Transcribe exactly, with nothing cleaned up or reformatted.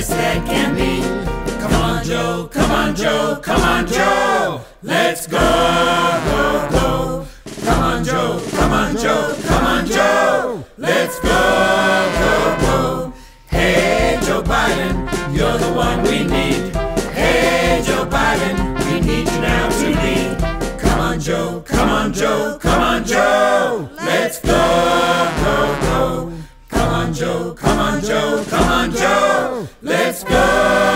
best that can be. Come on, Joe, come on, Joe, come on, Joe. Let's go, go, go. Come on, Joe, come on, Joe, come on, Joe. Let's go, go, go. Hey, Joe Biden, you're the one we need. Hey, Joe Biden, we need you now to lead. Come on, Joe, come on, Joe, come on, Joe. Let's go, go, go. Come on, Joe, come on, Joe, come on, Joe. Let's go.